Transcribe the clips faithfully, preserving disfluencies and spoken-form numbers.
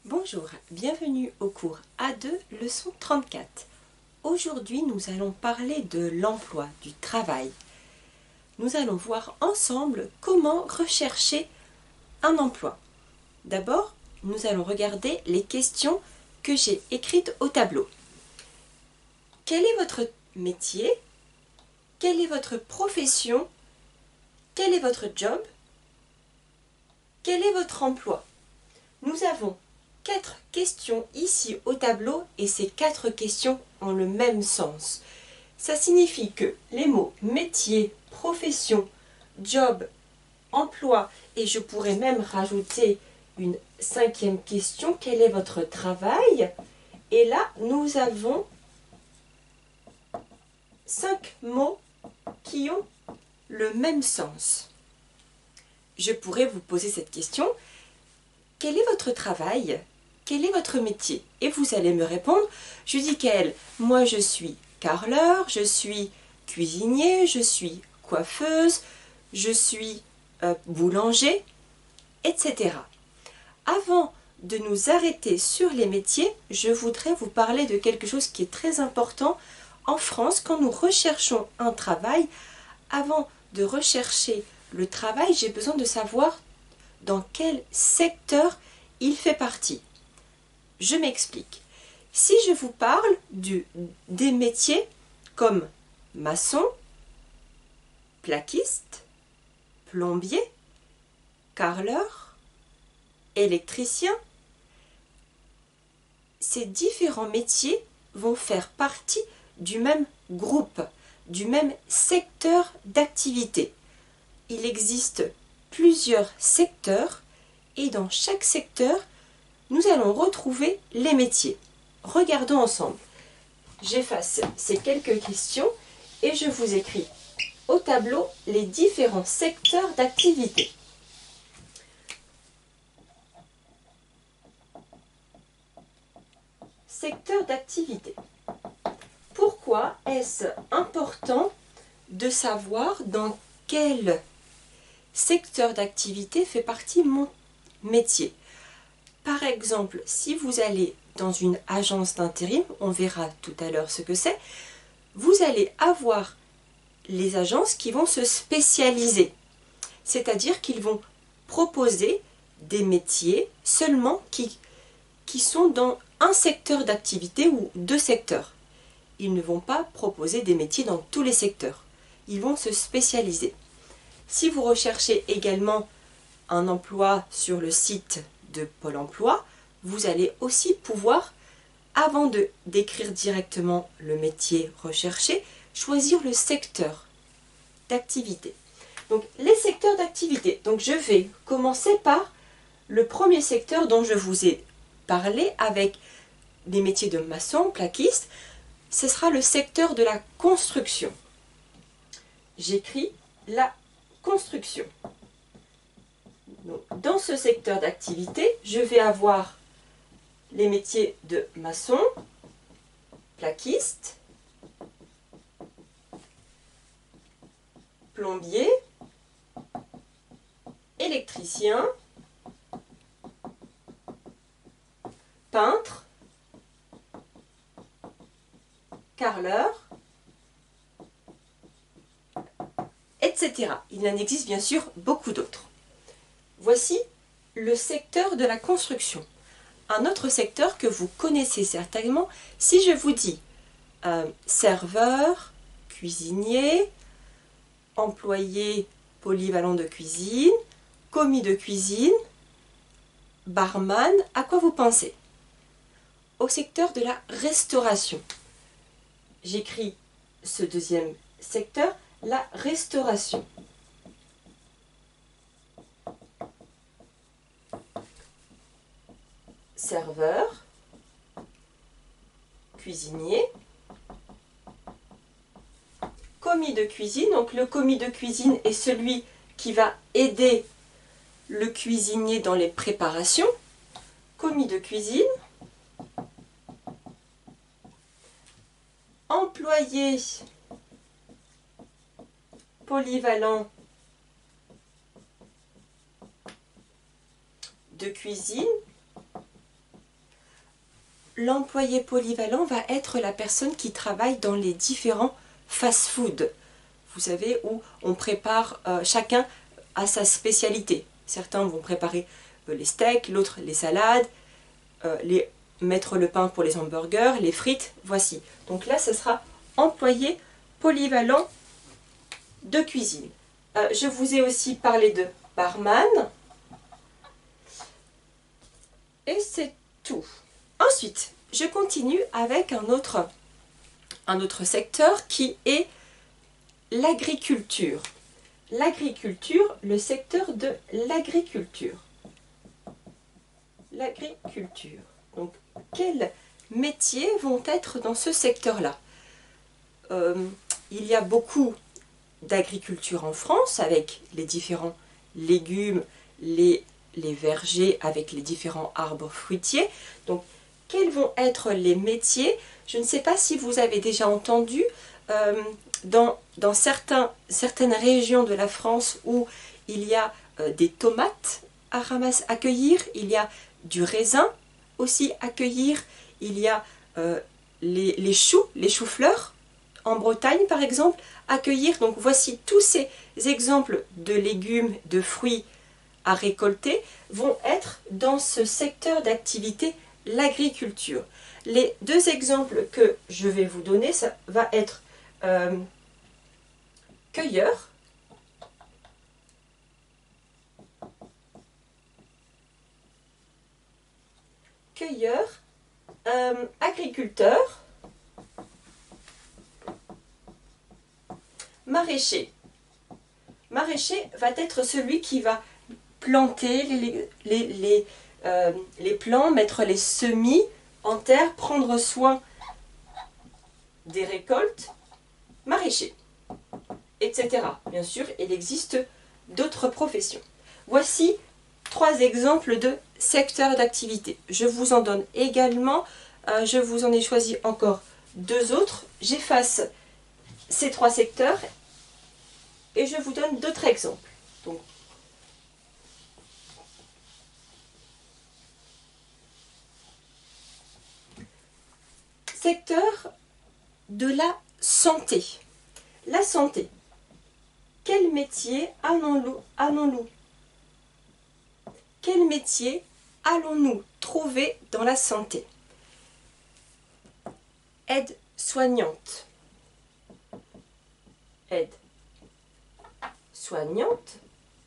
Bonjour, bienvenue au cours A deux, leçon trente-quatre. Aujourd'hui, nous allons parler de l'emploi, du travail. Nous allons voir ensemble comment rechercher un emploi. D'abord, nous allons regarder les questions que j'ai écrites au tableau. Quel est votre métier? Quelle est votre profession? Quel est votre job? Quel est votre emploi? Nous avons quatre questions ici au tableau et ces quatre questions ont le même sens. Ça signifie que les mots métier, profession, job, emploi et je pourrais même rajouter une cinquième question, quel est votre travail? Et là, nous avons cinq mots qui ont le même sens. Je pourrais vous poser cette question, quel est votre travail? Quel est votre métier? Et vous allez me répondre, je dis qu'elle, moi je suis carreleur, je suis cuisinier, je suis coiffeuse, je suis euh, boulanger, et cetera. Avant de nous arrêter sur les métiers, je voudrais vous parler de quelque chose qui est très important en France. Quand nous recherchons un travail, avant de rechercher le travail, j'ai besoin de savoir dans quel secteur il fait partie. Je m'explique. Si je vous parle du, des métiers comme maçon, plaquiste, plombier, carreleur, électricien, ces différents métiers vont faire partie du même groupe, du même secteur d'activité. Il existe plusieurs secteurs et dans chaque secteur, nous allons retrouver les métiers. Regardons ensemble. J'efface ces quelques questions et je vous écris au tableau les différents secteurs d'activité. Secteur d'activité. Pourquoi est-ce important de savoir dans quel secteur d'activité fait partie mon métier? Par exemple, si vous allez dans une agence d'intérim, on verra tout à l'heure ce que c'est, vous allez avoir les agences qui vont se spécialiser. C'est-à-dire qu'ils vont proposer des métiers seulement qui, qui sont dans un secteur d'activité ou deux secteurs. Ils ne vont pas proposer des métiers dans tous les secteurs. Ils vont se spécialiser. Si vous recherchez également un emploi sur le site de Pôle emploi, vous allez aussi pouvoir, avant de d'écrire directement le métier recherché, choisir le secteur d'activité. Donc les secteurs d'activité. Donc je vais commencer par le premier secteur dont je vous ai parlé avec les métiers de maçon, plaquiste. Ce sera le secteur de la construction. J'écris la construction. Donc, dans ce secteur d'activité, je vais avoir les métiers de maçon, plaquiste, plombier, électricien, peintre, carreleur, et cetera. Il en existe bien sûr beaucoup d'autres. Voici le secteur de la construction. Un autre secteur que vous connaissez certainement, si je vous dis euh, serveur, cuisinier, employé polyvalent de cuisine, commis de cuisine, barman, à quoi vous pensez? Au secteur de la restauration. J'écris ce deuxième secteur, la restauration. Serveur, cuisinier, commis de cuisine. Donc le commis de cuisine est celui qui va aider le cuisinier dans les préparations. Commis de cuisine. Employé polyvalent de cuisine. l'employé polyvalent va être la personne qui travaille dans les différents fast-food. Vous savez, où on prépare, euh, chacun à sa spécialité. Certains vont préparer euh, les steaks, l'autre les salades, euh, les, mettre le pain pour les hamburgers, les frites, voici. Donc là, ce sera employé polyvalent de cuisine. Euh, je vous ai aussi parlé de barman. Et c'est tout. Ensuite, je continue avec un autre, un autre secteur qui est l'agriculture. L'agriculture, le secteur de l'agriculture. L'agriculture. Donc, quels métiers vont être dans ce secteur-là? euh, Il y a beaucoup d'agriculture en France avec les différents légumes, les, les vergers avec les différents arbres fruitiers. Donc, quels vont être les métiers? Je ne sais pas si vous avez déjà entendu euh, dans, dans certains, certaines régions de la France où il y a euh, des tomates à ramasser, à cueillir, il y a du raisin aussi à cueillir, il y a euh, les, les choux, les choux-fleurs en Bretagne par exemple, à cueillir. Donc voici tous ces exemples de légumes, de fruits à récolter vont être dans ce secteur d'activité, l'agriculture. Les deux exemples que je vais vous donner, ça va être euh, cueilleur, cueilleur, euh, agriculteur, maraîcher. Maraîcher va être celui qui va planter les, les, les, euh, les plants, mettre les semis en terre, prendre soin des récoltes, maraîcher, et cetera. Bien sûr, il existe d'autres professions. Voici trois exemples de secteurs d'activité. Je vous en donne également, euh, je vous en ai choisi encore deux autres. J'efface ces trois secteurs et je vous donne d'autres exemples. Donc, secteur de la santé. La santé. Quel métier allons-nous allons-nous Quel métier allons-nous trouver dans la santé? Aide soignante. Aide soignante.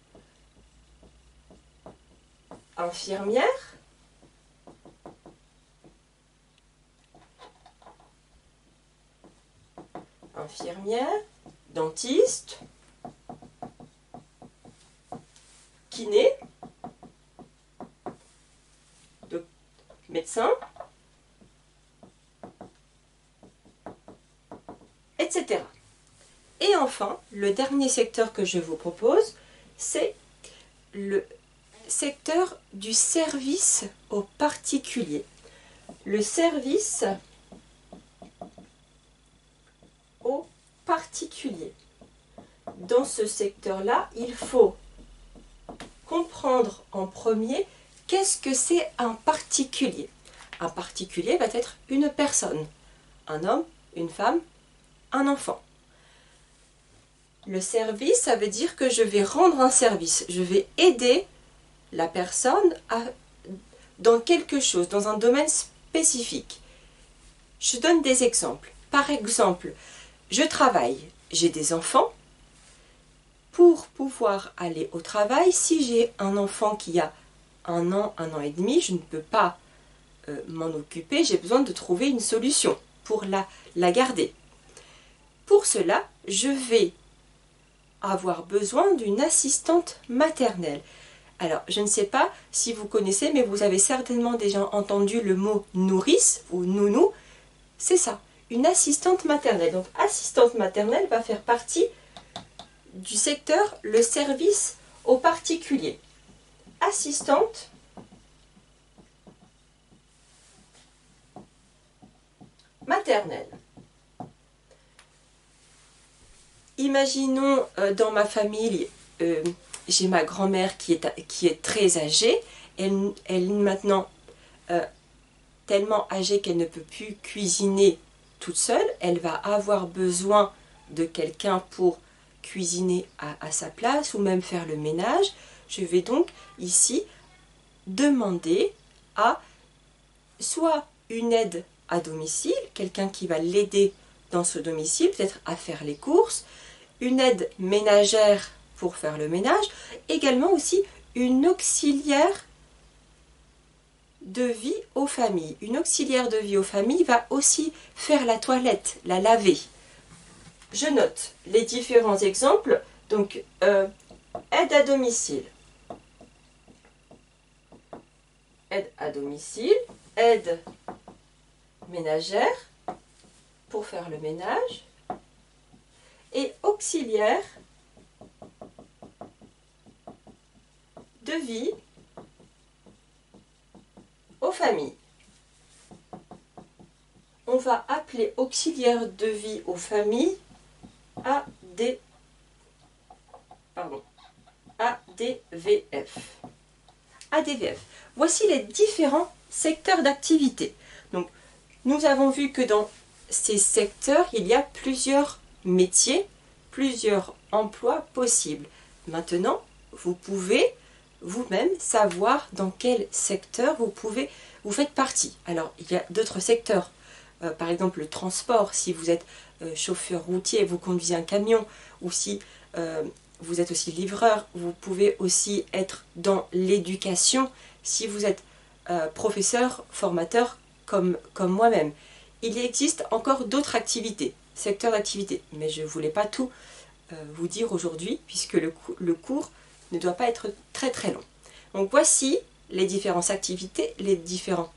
Infirmière. Infirmière. Dentiste. Kiné. De médecin. et cetera. Et enfin, le dernier secteur que je vous propose, c'est le secteur du service aux particuliers. Le service aux particuliers. Dans ce secteur-là, il faut comprendre en premier qu'est-ce que c'est un particulier. Un particulier va être une personne, un homme, une femme, un enfant. Le service, ça veut dire que je vais rendre un service, je vais aider la personne à, dans quelque chose, dans un domaine spécifique. Je donne des exemples. Par exemple, je travaille, j'ai des enfants. Pour pouvoir aller au travail, si j'ai un enfant qui a un an, un an et demi, je ne peux pas euh, m'en occuper, j'ai besoin de trouver une solution pour la, la garder. Pour cela, je vais avoir besoin d'une assistante maternelle. Alors, je ne sais pas si vous connaissez, mais vous avez certainement déjà entendu le mot nourrice ou nounou. C'est ça, une assistante maternelle. Donc, assistante maternelle va faire partie du secteur le service aux particuliers. Assistante maternelle. Imaginons euh, dans ma famille, euh, j'ai ma grand-mère qui est, qui est très âgée. Elle, elle maintenant euh, tellement âgée qu'elle ne peut plus cuisiner toute seule, elle va avoir besoin de quelqu'un pour cuisiner à, à sa place ou même faire le ménage. Je vais donc ici demander à soit une aide à domicile, quelqu'un qui va l'aider dans ce domicile, peut-être à faire les courses, une aide ménagère pour faire le ménage, également aussi une auxiliaire de vie aux familles. Une auxiliaire de vie aux familles va aussi faire la toilette, la laver. Je note les différents exemples. Donc, euh, aide à domicile. Aide à domicile, aide ménagère pour faire le ménage et auxiliaire de vie aux familles. On va appeler auxiliaire de vie aux familles A D, pardon, A D V F. A D V F. Voici les différents secteurs d'activité. Donc, nous avons vu que dans ces secteurs, il y a plusieurs métiers, plusieurs emplois possibles. Maintenant, vous pouvez vous-même savoir dans quel secteur vous pouvez, vous faites partie. Alors, il y a d'autres secteurs, euh, par exemple le transport, si vous êtes euh, chauffeur routier, vous conduisez un camion, ou si euh, vous êtes aussi livreur, vous pouvez aussi être dans l'éducation, si vous êtes euh, professeur, formateur, comme, comme moi-même. Il existe encore d'autres activités, secteurs d'activité, mais je ne voulais pas tout euh, vous dire aujourd'hui, puisque le, le cours ne doit pas être très très long. Donc voici les différentes activités, les différents.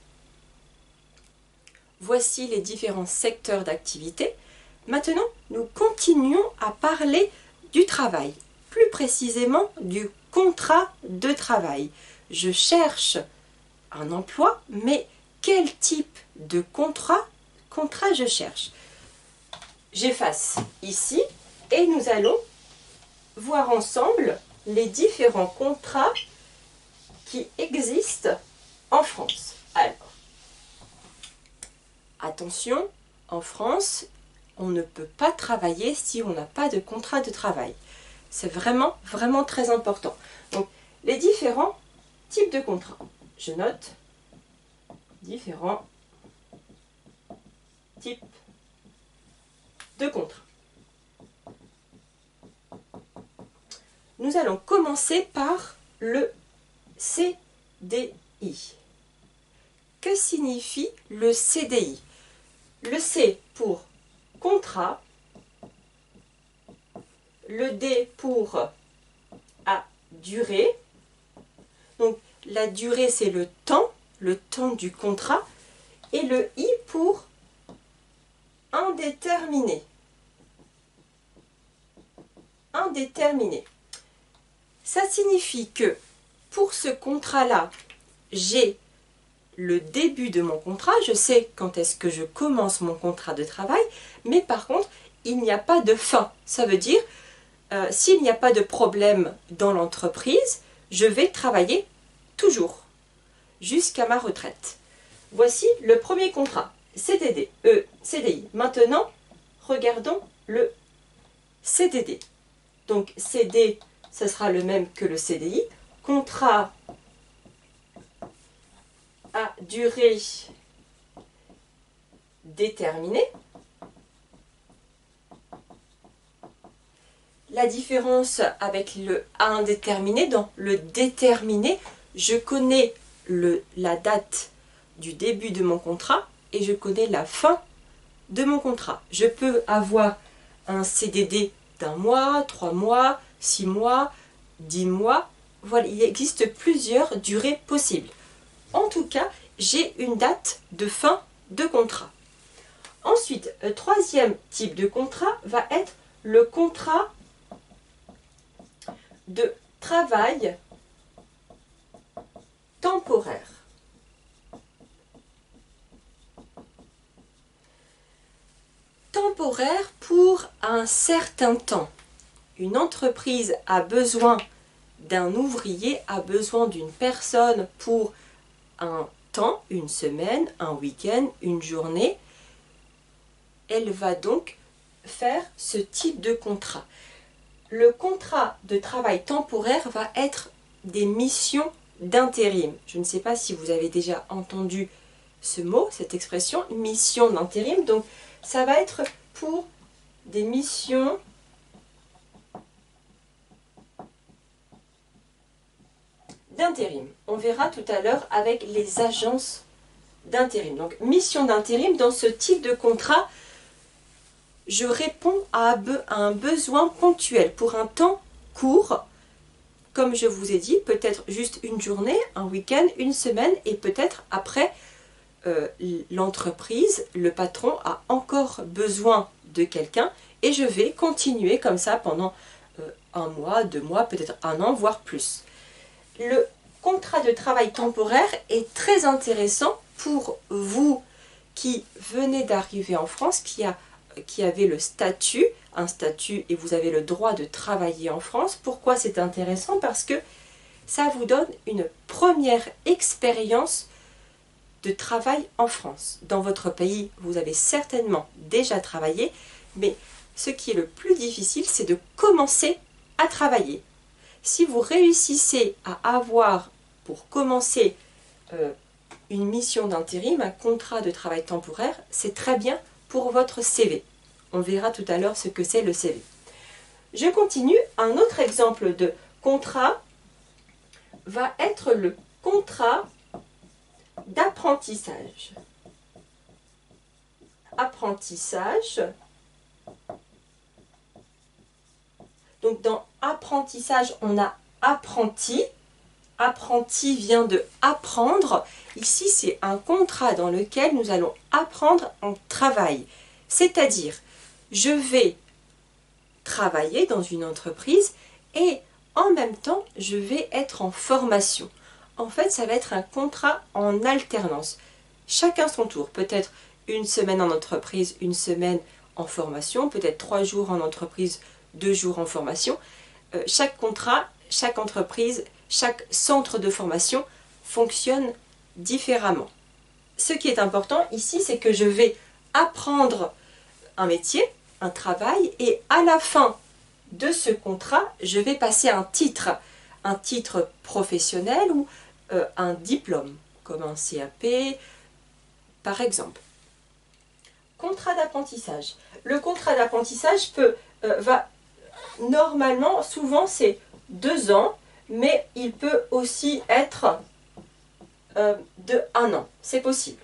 Voici les différents secteurs d'activité. Maintenant, nous continuons à parler du travail, plus précisément du contrat de travail. Je cherche un emploi, mais quel type de contrat, contrat je cherche? J'efface ici et nous allons voir ensemble les différents contrats qui existent en France. Alors, attention, en France, on ne peut pas travailler si on n'a pas de contrat de travail. C'est vraiment, vraiment très important. Donc, les différents types de contrats. Je note différents types de contrats. Nous allons commencer par le C D I. Que signifie le C D I? Le C pour contrat, le D pour à durée. Donc la durée c'est le temps, le temps du contrat, et le I pour indéterminé. Indéterminé. Ça signifie que pour ce contrat-là, j'ai le début de mon contrat, je sais quand est-ce que je commence mon contrat de travail, mais par contre, il n'y a pas de fin. Ça veut dire, euh, s'il n'y a pas de problème dans l'entreprise, je vais travailler toujours, jusqu'à ma retraite. Voici le premier contrat, C D D, euh, C D I. Maintenant, regardons le C D D. Donc, C D, ce sera le même que le C D I. Contrat à durée déterminée. La différence avec le à indéterminé, dans le déterminé, je connais le, la date du début de mon contrat et je connais la fin de mon contrat. Je peux avoir un C D D d'un mois, trois mois, six mois, dix mois. Voilà, il existe plusieurs durées possibles. En tout cas, j'ai une date de fin de contrat. Ensuite, le troisième type de contrat va être le contrat de travail temporaire. Temporaire pour un certain temps. Une entreprise a besoin d'un ouvrier, a besoin d'une personne pour un temps, une semaine, un week-end, une journée. Elle va donc faire ce type de contrat. Le contrat de travail temporaire va être des missions d'intérim. Je ne sais pas si vous avez déjà entendu ce mot, cette expression, mission d'intérim. Donc, ça va être pour des missions d'intérim. On verra tout à l'heure avec les agences d'intérim. Donc, mission d'intérim, dans ce type de contrat, je réponds à un besoin ponctuel pour un temps court. Comme je vous ai dit, peut-être juste une journée, un week-end, une semaine, et peut-être après, euh, l'entreprise, le patron a encore besoin de quelqu'un, et je vais continuer comme ça pendant euh, un mois, deux mois, peut-être un an, voire plus. Le contrat de travail temporaire est très intéressant pour vous qui venez d'arriver en France, qui a qui avez le statut, un statut et vous avez le droit de travailler en France. Pourquoi c'est intéressant? Parce que ça vous donne une première expérience de travail en France. Dans votre pays, vous avez certainement déjà travaillé, mais ce qui est le plus difficile, c'est de commencer à travailler. Si vous réussissez à avoir, pour commencer, euh, une mission d'intérim, un contrat de travail temporaire, c'est très bien pour votre C V. On verra tout à l'heure ce que c'est le C V. Je continue. Un autre exemple de contrat va être le contrat d'apprentissage. Apprentissage. Donc dans apprentissage, on a apprenti. Apprenti vient de apprendre. Ici, c'est un contrat dans lequel nous allons apprendre un travail. C'est-à-dire, je vais travailler dans une entreprise et en même temps, je vais être en formation. En fait, ça va être un contrat en alternance. Chacun son tour. Peut-être une semaine en entreprise, une semaine en formation, peut-être trois jours en entreprise, deux jours en formation. Euh, chaque contrat, chaque entreprise, chaque centre de formation fonctionne différemment. Ce qui est important ici, c'est que je vais apprendre un métier, un travail, et à la fin de ce contrat, je vais passer un titre, un titre professionnel ou euh, un diplôme, comme un C A P, par exemple. Contrat d'apprentissage. Le contrat d'apprentissage peut, euh, va, normalement, souvent c'est deux ans, mais il peut aussi être euh, de un an. C'est possible.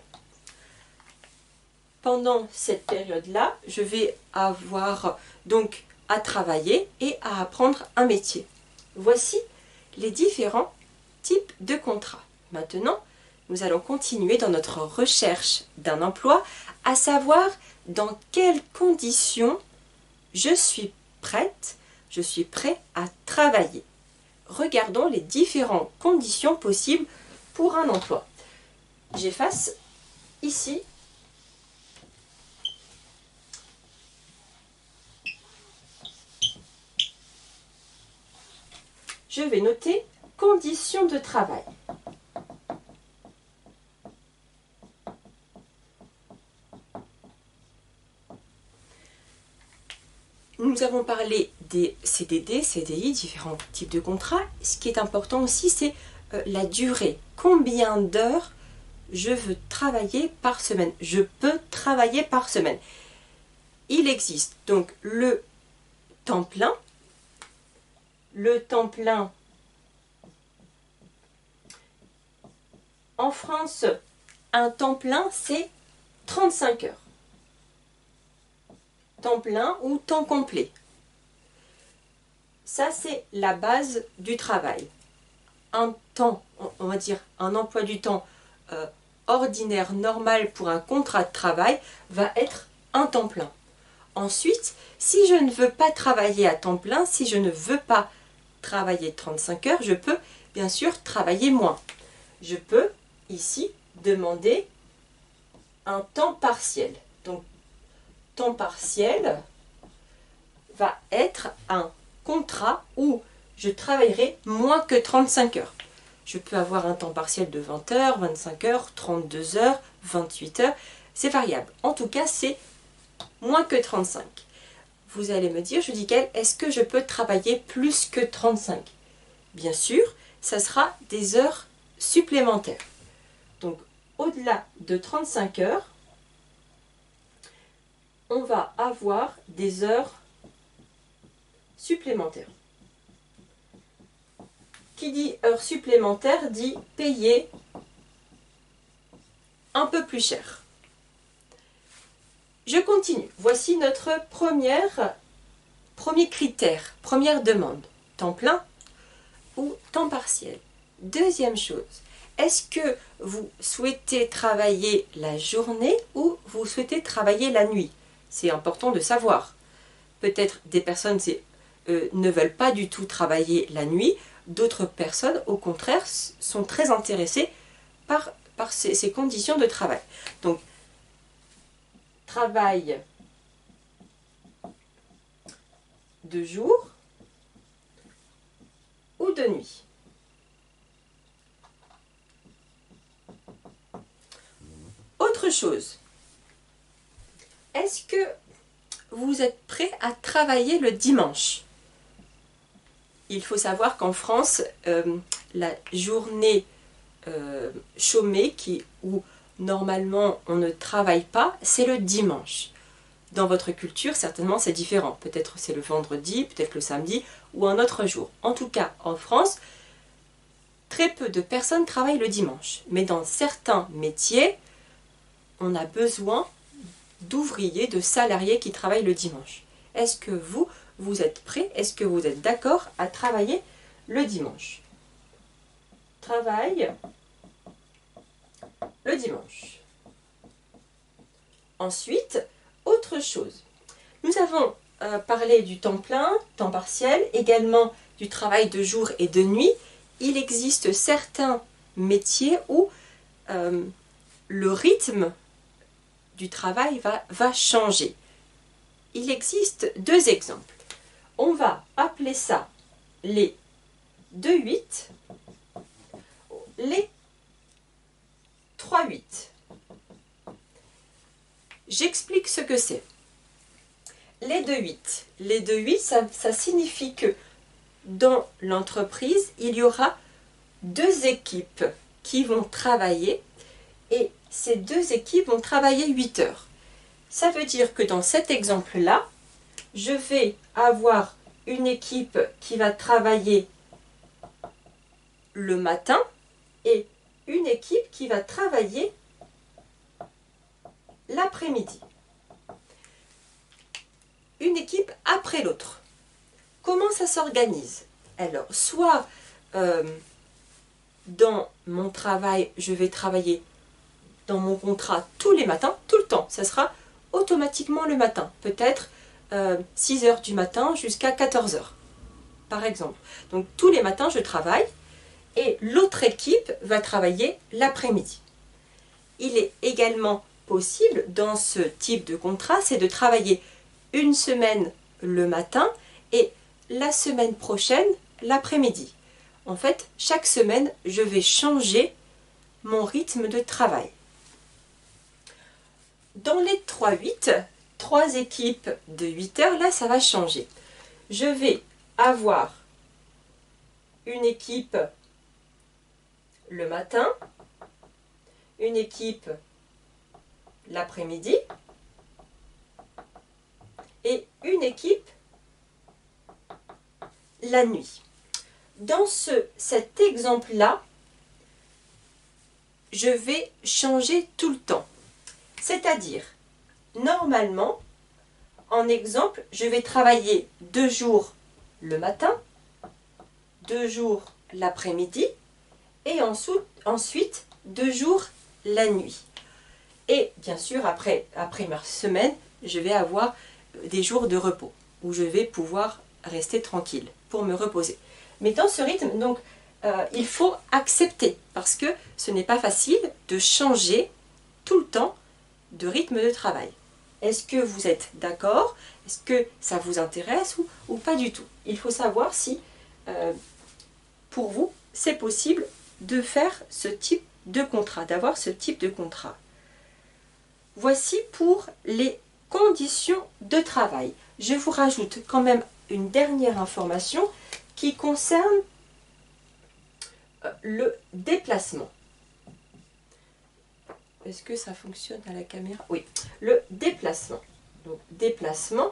Pendant cette période-là, je vais avoir donc à travailler et à apprendre un métier. Voici les différents types de contrats. Maintenant, nous allons continuer dans notre recherche d'un emploi, à savoir dans quelles conditions je suis prête, je suis prêt à travailler. Regardons les différentes conditions possibles pour un emploi. J'efface ici je vais noter conditions de travail. Nous avons parlé des C D D, C D I, différents types de contrats. Ce qui est important aussi, c'est euh, la durée. Combien d'heures je veux travailler par semaine? Je peux travailler par semaine. Il existe donc le temps plein. Le temps plein, en France, un temps plein, c'est trente-cinq heures. Temps plein ou temps complet. Ça, c'est la base du travail. Un temps, on va dire, un emploi du temps euh, ordinaire, normal pour un contrat de travail, va être un temps plein. Ensuite, si je ne veux pas travailler à temps plein, si je ne veux pas travailler trente-cinq heures, je peux bien sûr travailler moins. Je peux ici demander un temps partiel. Donc, temps partiel va être un contrat où je travaillerai moins que trente-cinq heures. Je peux avoir un temps partiel de vingt heures, vingt-cinq heures, trente-deux heures, vingt-huit heures. C'est variable. En tout cas, c'est moins que trente-cinq. Vous allez me dire, Judicaël, est-ce que je peux travailler plus que trente-cinq? Bien sûr, ça sera des heures supplémentaires. Donc, au-delà de trente-cinq heures, on va avoir des heures supplémentaires. Qui dit heures supplémentaires dit payer un peu plus cher. Je continue. Voici notre première, premier critère, première demande. Temps plein ou temps partiel. Deuxième chose, est-ce que vous souhaitez travailler la journée ou vous souhaitez travailler la nuit? C'est important de savoir. Peut-être des personnes euh, ne veulent pas du tout travailler la nuit. D'autres personnes, au contraire, sont très intéressées par, par ces, ces conditions de travail. Donc, travail de jour ou de nuit. Autre chose, est-ce que vous êtes prêt à travailler le dimanche? Il faut savoir qu'en France, euh, la journée euh, chômée, qui, où normalement on ne travaille pas, c'est le dimanche. Dans votre culture, certainement c'est différent. Peut-être c'est le vendredi, peut-être le samedi ou un autre jour. En tout cas, en France, très peu de personnes travaillent le dimanche. Mais dans certains métiers, on a besoin d'ouvriers, de salariés qui travaillent le dimanche. Est-ce que vous, vous êtes prêts? Est-ce que vous êtes d'accord à travailler le dimanche? Travail le dimanche. Ensuite, autre chose. Nous avons euh, parlé du temps plein, temps partiel, également du travail de jour et de nuit. Il existe certains métiers où euh, le rythme du travail va, va changer. Il existe deux exemples. On va appeler ça les deux huit, les trois huit. J'explique ce que c'est. Les deux huit. Les deux huit, ça, ça signifie que dans l'entreprise, il y aura deux équipes qui vont travailler et ces deux équipes vont travailler huit heures. Ça veut dire que dans cet exemple-là, je vais avoir une équipe qui va travailler le matin et une équipe qui va travailler l'après-midi. Une équipe après l'autre. Comment ça s'organise? Alors, soit euh, dans mon travail, je vais travailler dans mon contrat tous les matins, tout le temps. Ça sera automatiquement le matin. Peut-être euh, six heures du matin jusqu'à quatorze heures, par exemple. Donc, tous les matins, je travaille et l'autre équipe va travailler l'après-midi. Il est également possible, dans ce type de contrat, c'est de travailler une semaine le matin et la semaine prochaine l'après-midi. En fait, chaque semaine, je vais changer mon rythme de travail. Dans les trois huit, trois équipes de huit heures, là, ça va changer. Je vais avoir une équipe le matin, une équipe l'après-midi et une équipe la nuit. Dans ce, cet exemple-là, je vais changer tout le temps. C'est-à-dire, normalement, en exemple, je vais travailler deux jours le matin, deux jours l'après-midi et ensuite, ensuite deux jours la nuit. Et bien sûr, après, après ma semaine, je vais avoir des jours de repos où je vais pouvoir rester tranquille pour me reposer. Mais dans ce rythme, donc, euh, il faut accepter parce que ce n'est pas facile de changer tout le temps de rythme de travail. Est-ce que vous êtes d'accord? Est-ce que ça vous intéresse ou, ou pas du tout? Il faut savoir si, euh, pour vous, c'est possible de faire ce type de contrat, d'avoir ce type de contrat. Voici pour les conditions de travail. Je vous rajoute quand même une dernière information qui concerne le déplacement. Est-ce que ça fonctionne à la caméra? Oui, le déplacement. Donc, déplacement,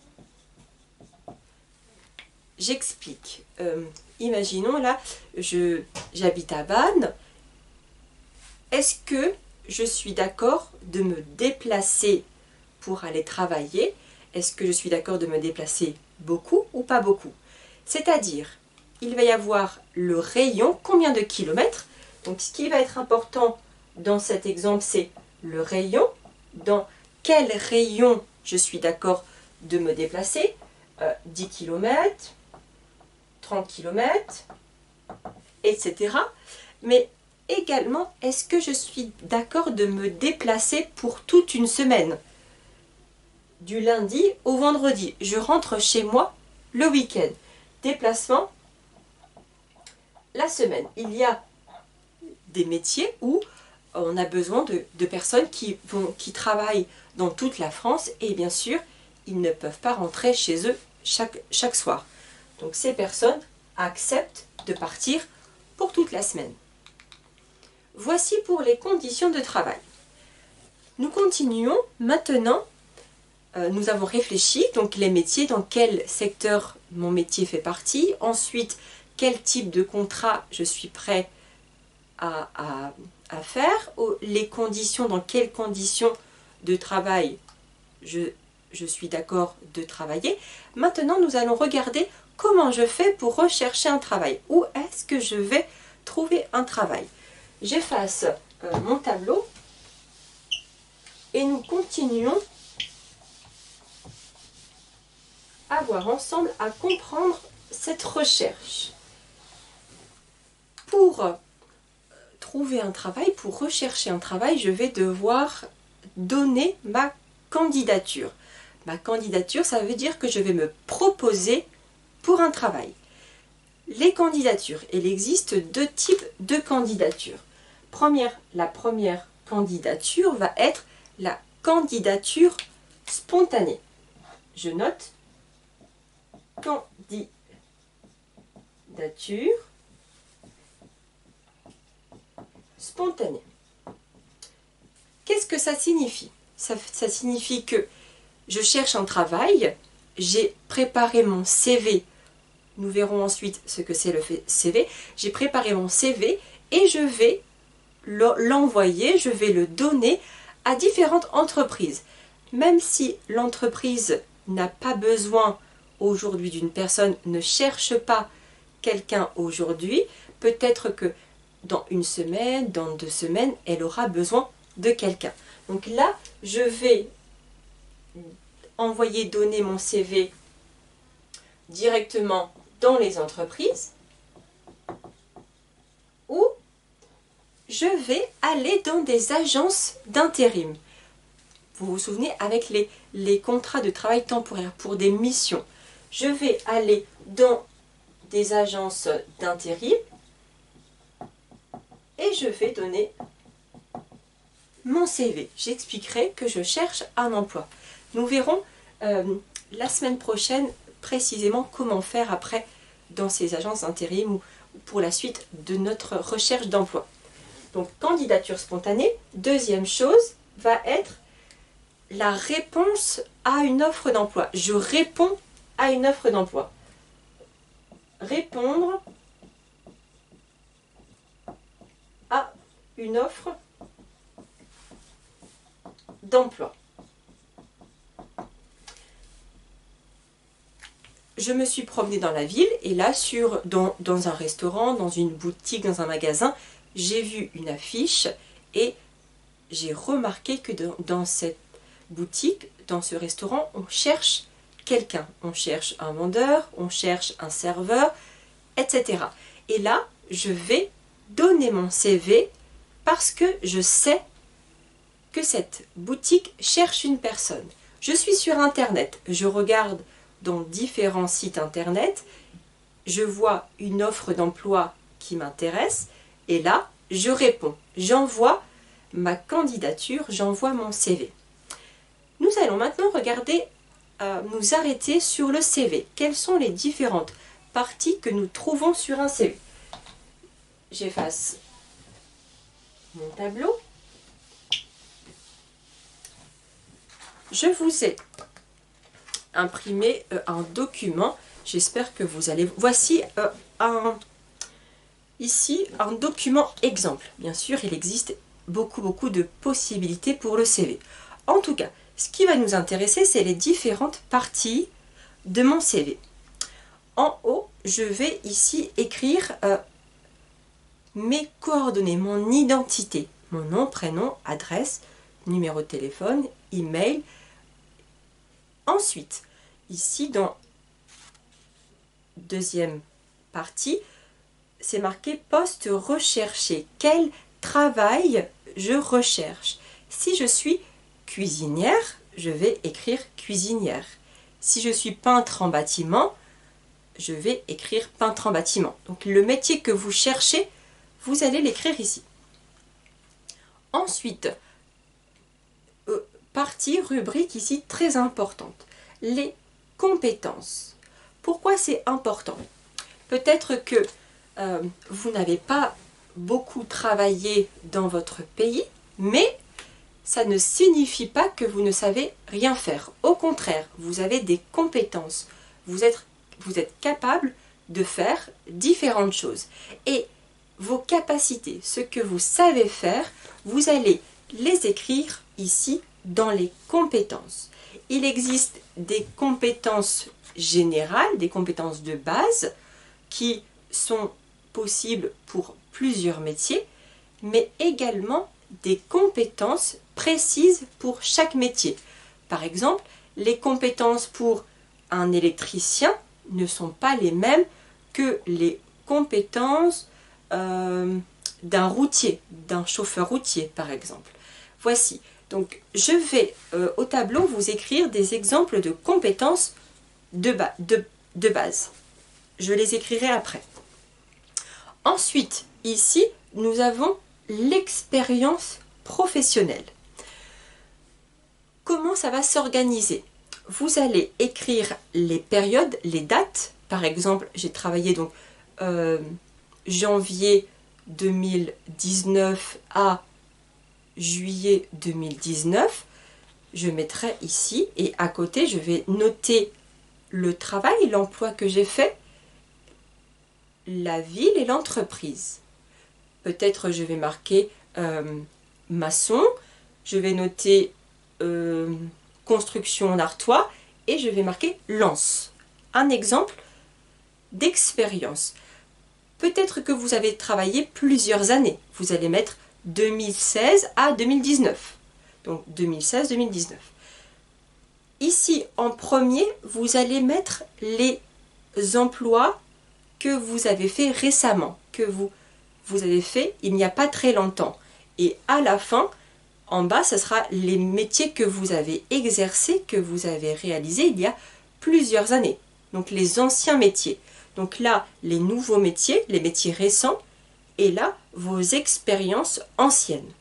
j'explique. Euh, imaginons là, je j'habite à Vannes. Est-ce que je suis d'accord de me déplacer pour aller travailler? Est-ce que je suis d'accord de me déplacer beaucoup ou pas beaucoup? C'est-à-dire, il va y avoir le rayon, combien de kilomètres? Donc, ce qui va être important dans cet exemple, c'est le rayon. Dans quel rayon je suis d'accord de me déplacer? euh, dix kilomètres, trente kilomètres, et cetera. Mais également, est-ce que je suis d'accord de me déplacer pour toute une semaine? Du lundi au vendredi. Je rentre chez moi le week-end. Déplacement, la semaine. Il y a des métiers où on a besoin de, de personnes qui, vont, qui travaillent dans toute la France et bien sûr, ils ne peuvent pas rentrer chez eux chaque, chaque soir. Donc ces personnes acceptent de partir pour toute la semaine. Voici pour les conditions de travail. Nous continuons maintenant. Euh, nous avons réfléchi, donc les métiers, dans quel secteur mon métier fait partie. Ensuite, quel type de contrat je suis prêt à, à, à faire. Les conditions, dans quelles conditions de travail je, je suis d'accord de travailler. Maintenant, nous allons regarder comment je fais pour rechercher un travail. Où est-ce que je vais trouver un travail? J'efface euh, mon tableau et nous continuons à voir ensemble, à comprendre cette recherche. Pour trouver un travail, pour rechercher un travail, je vais devoir donner ma candidature. Ma candidature, ça veut dire que je vais me proposer pour un travail. Les candidatures, il existe deux types de candidatures. Première, la première candidature va être la candidature spontanée. Je note candidature spontanée. Qu'est-ce que ça signifie? ça, ça signifie que je cherche un travail, j'ai préparé mon C V, nous verrons ensuite ce que c'est le C V, j'ai préparé mon C V et je vais l'envoyer, je vais le donner à différentes entreprises. Même si l'entreprise n'a pas besoin aujourd'hui d'une personne, ne cherche pas quelqu'un aujourd'hui, peut-être que dans une semaine, dans deux semaines, elle aura besoin de quelqu'un. Donc là, je vais envoyer, donner mon C V directement dans les entreprises ou je vais aller dans des agences d'intérim. Vous vous souvenez, avec les, les contrats de travail temporaire pour des missions, je vais aller dans des agences d'intérim et je vais donner mon C V. J'expliquerai que je cherche un emploi. Nous verrons euh, la semaine prochaine précisément comment faire après dans ces agences d'intérim ou pour la suite de notre recherche d'emploi. Donc, candidature spontanée. Deuxième chose va être la réponse à une offre d'emploi. Je réponds à une offre d'emploi. Répondre à une offre d'emploi. Je me suis promenée dans la ville et là, sur, dans, dans un restaurant, dans une boutique, dans un magasin, j'ai vu une affiche et j'ai remarqué que dans, dans cette boutique, dans ce restaurant, on cherche quelqu'un. On cherche un vendeur, on cherche un serveur, et cetera. Et là, je vais donner mon C V parce que je sais que cette boutique cherche une personne. Je suis sur Internet, je regarde dans différents sites Internet, je vois une offre d'emploi qui m'intéresse Et là, je réponds, j'envoie ma candidature, j'envoie mon C V. Nous allons maintenant regarder, euh, nous arrêter sur le C V. Quelles sont les différentes parties que nous trouvons sur un C V? J'efface mon tableau. Je vous ai imprimé euh, un document. J'espère que vous allez... Voici euh, un... Ici, un document exemple. Bien sûr, il existe beaucoup, beaucoup de possibilités pour le C V. En tout cas, ce qui va nous intéresser, c'est les différentes parties de mon C V. En haut, je vais ici écrire euh, mes coordonnées, mon identité. Mon nom, prénom, adresse, numéro de téléphone, email. Ensuite, ici, dans deuxième partie, c'est marqué poste recherché. Quel travail je recherche? Si je suis cuisinière, je vais écrire cuisinière. Si je suis peintre en bâtiment, je vais écrire peintre en bâtiment. Donc le métier que vous cherchez, vous allez l'écrire ici. Ensuite, euh, partie rubrique ici très importante. Les compétences. Pourquoi c'est important? Peut-être que euh, vous n'avez pas beaucoup travaillé dans votre pays, mais ça ne signifie pas que vous ne savez rien faire. Au contraire, vous avez des compétences. Vous êtes, vous êtes capable de faire différentes choses. Et vos capacités, ce que vous savez faire, vous allez les écrire ici dans les compétences. Il existe des compétences générales, des compétences de base qui sont possibles pour plusieurs métiers, mais également des compétences précises pour chaque métier. Par exemple, les compétences pour un électricien ne sont pas les mêmes que les compétences euh, d'un routier, d'un chauffeur routier par exemple. Voici, donc je vais euh, au tableau vous écrire des exemples de compétences de, ba de, de base. Je les écrirai après. Ensuite, ici, nous avons l'expérience professionnelle. Comment ça va s'organiser? Vous allez écrire les périodes, les dates. Par exemple, j'ai travaillé donc euh, janvier deux mille dix-neuf à juillet deux mille dix-neuf. Je mettrai ici et à côté, je vais noter le travail, l'emploi que j'ai fait, la ville et l'entreprise. Peut-être je vais marquer euh, maçon, je vais noter euh, construction en artois et je vais marquer lance. Un exemple d'expérience. Peut-être que vous avez travaillé plusieurs années. Vous allez mettre deux mille seize à deux mille dix-neuf. Donc deux mille seize deux mille dix-neuf. Ici, en premier, vous allez mettre les emplois que vous avez fait récemment, que vous, vous avez fait il n'y a pas très longtemps. Et à la fin, en bas, ce sera les métiers que vous avez exercés, que vous avez réalisés il y a plusieurs années. Donc les anciens métiers. Donc là, les nouveaux métiers, les métiers récents, et là, vos expériences anciennes.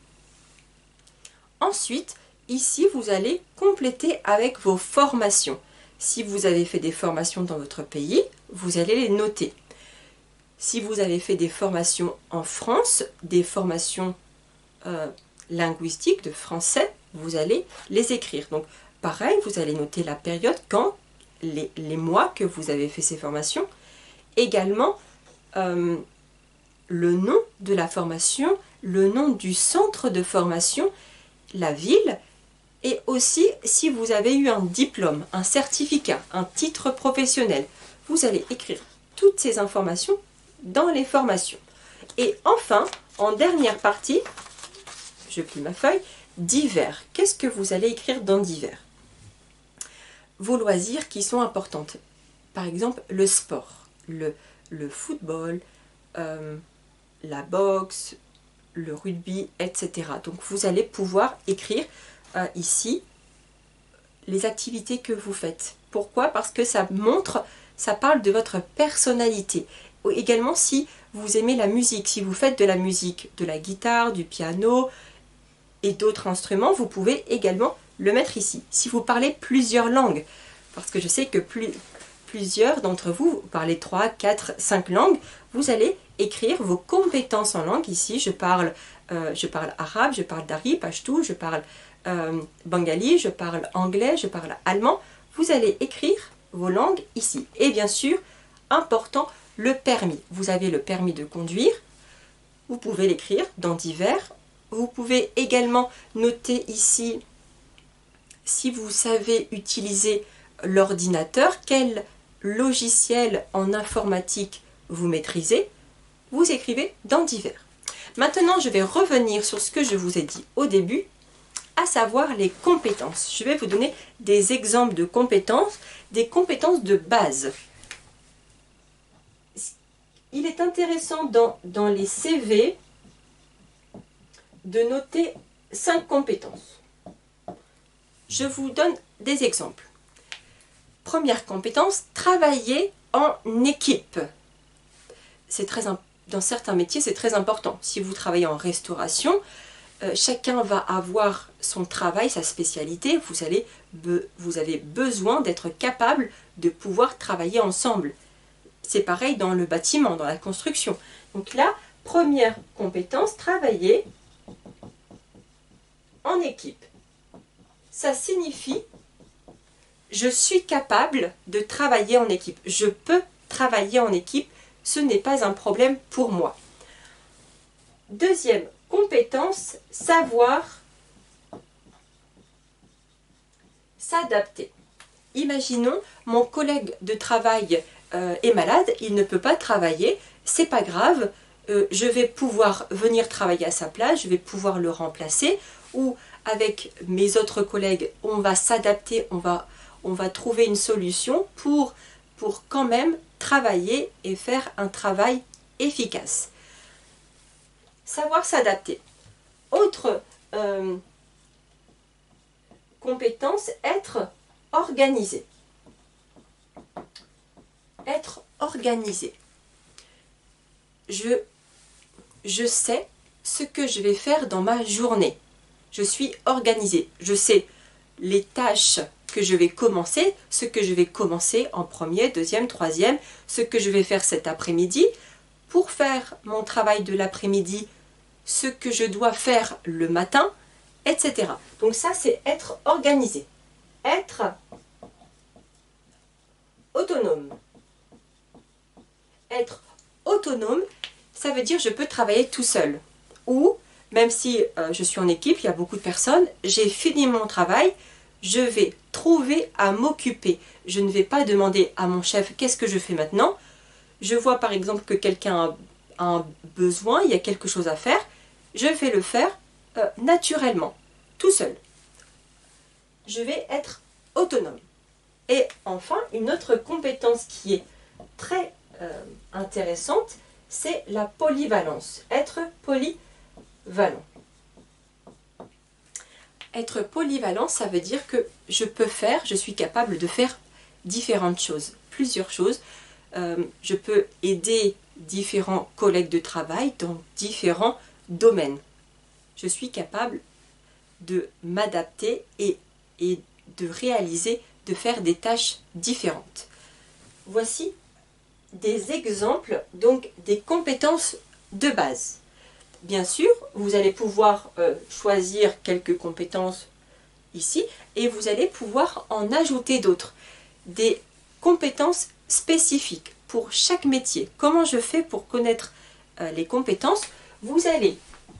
Ensuite, ici, vous allez compléter avec vos formations. Si vous avez fait des formations dans votre pays, vous allez les noter. Si vous avez fait des formations en France, des formations euh, linguistiques de français, vous allez les écrire. Donc, pareil, vous allez noter la période, quand, les, les mois que vous avez fait ces formations. Également, euh, le nom de la formation, le nom du centre de formation, la ville, et aussi si vous avez eu un diplôme, un certificat, un titre professionnel. Vous allez écrire toutes ces informations dans les formations. Et enfin, en dernière partie, je plie ma feuille, divers. Qu'est-ce que vous allez écrire dans divers? Vos loisirs qui sont importants. Par exemple, le sport, le, le football, euh, la boxe, le rugby, et cetera. Donc vous allez pouvoir écrire euh, ici les activités que vous faites. Pourquoi? Parce que ça montre, ça parle de votre personnalité. également si vous aimez la musique, si vous faites de la musique, de la guitare, du piano et d'autres instruments, vous pouvez également le mettre ici. Si vous parlez plusieurs langues, parce que je sais que plus, plusieurs d'entre vous, vous parlez trois, quatre, cinq langues, vous allez écrire vos compétences en langue. Ici, je parle, euh, je parle arabe, je parle dari, pashto, je parle euh, bengali, je parle anglais, je parle allemand. Vous allez écrire vos langues ici. Et bien sûr, important, le permis. Vous avez le permis de conduire. Vous pouvez l'écrire dans divers. Vous pouvez également noter ici, si vous savez utiliser l'ordinateur, quel logiciel en informatique vous maîtrisez. Vous écrivez dans divers. Maintenant, je vais revenir sur ce que je vous ai dit au début, à savoir les compétences. Je vais vous donner des exemples de compétences, des compétences de base. Il est intéressant dans, dans les C V de noter cinq compétences. Je vous donne des exemples. Première compétence, travailler en équipe. C'est très important. Dans certains métiers, c'est très important. Si vous travaillez en restauration, euh, chacun va avoir son travail, sa spécialité. Vous, allez be vous avez besoin d'être capable de pouvoir travailler ensemble. C'est pareil dans le bâtiment, dans la construction. Donc là, première compétence, travailler en équipe. Ça signifie, je suis capable de travailler en équipe. Je peux travailler en équipe. Ce n'est pas un problème pour moi. Deuxième compétence, savoir s'adapter. Imaginons, mon collègue de travail euh, est malade, il ne peut pas travailler, c'est pas grave, euh, je vais pouvoir venir travailler à sa place, je vais pouvoir le remplacer, ou avec mes autres collègues, on va s'adapter, on va, on va trouver une solution pour, pour quand même travailler et faire un travail efficace. Savoir s'adapter. Autre euh, compétence, être organisé. Être organisé. Je, je sais ce que je vais faire dans ma journée. Je suis organisée. Je sais les tâches que je vais commencer, ce que je vais commencer en premier, deuxième, troisième, ce que je vais faire cet après-midi. Pour faire mon travail de l'après-midi, ce que je dois faire le matin, et cetera. Donc ça, c'est être organisé. Être autonome. Être autonome, ça veut dire je peux travailler tout seul. Ou, même si euh, je suis en équipe, il y a beaucoup de personnes, j'ai fini mon travail, je vais trouver à m'occuper. Je ne vais pas demander à mon chef qu'est-ce que je fais maintenant. Je vois par exemple que quelqu'un a un besoin, il y a quelque chose à faire. Je vais le faire euh, naturellement, tout seul. Je vais être autonome. Et enfin, une autre compétence qui est très euh, intéressante, c'est la polyvalence. Être polyvalent. Être polyvalent, ça veut dire que je peux faire, je suis capable de faire différentes choses, plusieurs choses. Euh, je peux aider différents collègues de travail dans différents domaines. Je suis capable de m'adapter et, et de réaliser, de faire des tâches différentes. Voici des exemples, donc des compétences de base. Bien sûr, vous allez pouvoir euh, choisir quelques compétences ici et vous allez pouvoir en ajouter d'autres. Des compétences spécifiques pour chaque métier. Comment je fais pour connaître euh, les compétences? Vous allez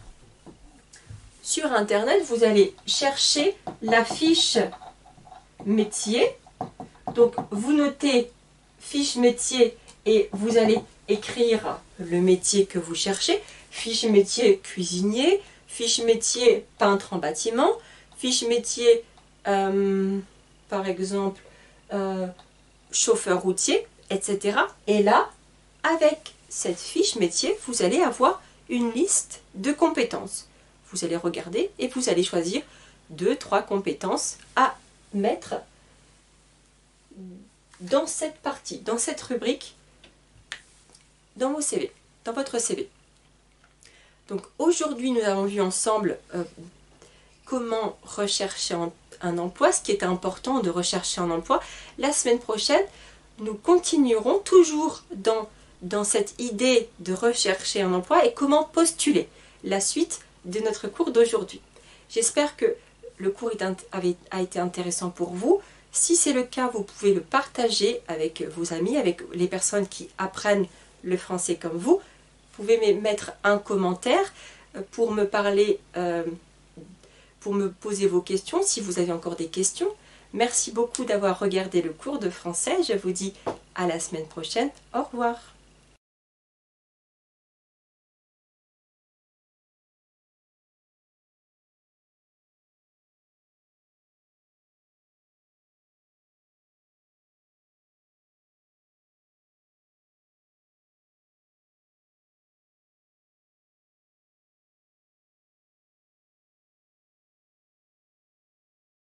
sur internet, vous allez chercher la fiche métier. Donc vous notez fiche métier et vous allez écrire le métier que vous cherchez. Fiche métier cuisinier, fiche métier peintre en bâtiment, fiche métier euh, par exemple euh, chauffeur routier, et cetera. Et là, avec cette fiche métier, vous allez avoir une liste de compétences. Vous allez regarder et vous allez choisir deux, trois compétences à mettre dans cette partie, dans cette rubrique dans vos C V, dans votre C V. Donc aujourd'hui, nous avons vu ensemble euh, comment rechercher un, un emploi, ce qui est important de rechercher un emploi. La semaine prochaine, nous continuerons toujours dans, dans cette idée de rechercher un emploi et comment postuler, la suite de notre cours d'aujourd'hui. J'espère que le cours a été intéressant pour vous. Si c'est le cas, vous pouvez le partager avec vos amis, avec les personnes qui apprennent le français comme vous. Vous pouvez mettre un commentaire pour me parler, euh, pour me poser vos questions, si vous avez encore des questions. Merci beaucoup d'avoir regardé le cours de français. Je vous dis à la semaine prochaine. Au revoir.